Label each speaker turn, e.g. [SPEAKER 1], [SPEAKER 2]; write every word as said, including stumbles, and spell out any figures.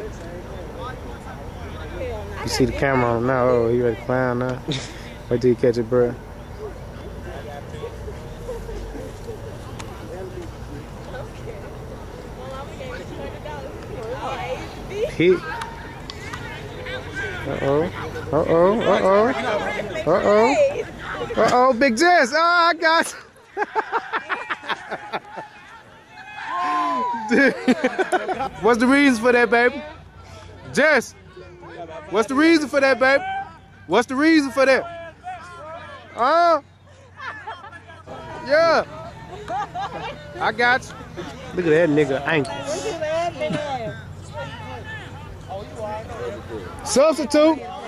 [SPEAKER 1] You see the camera on him now. Oh, he ready to clown now. Wait till you catch it, bro. Hit. Uh-oh. Uh-oh. Uh-oh. Uh-oh. Uh-oh, Big Jess. Oh, I got you. What's the reason for that, baby? Jess, what's the reason for that, baby? What's the reason for that? Uh, yeah. I got you. Look at that nigga ankles. Substitute.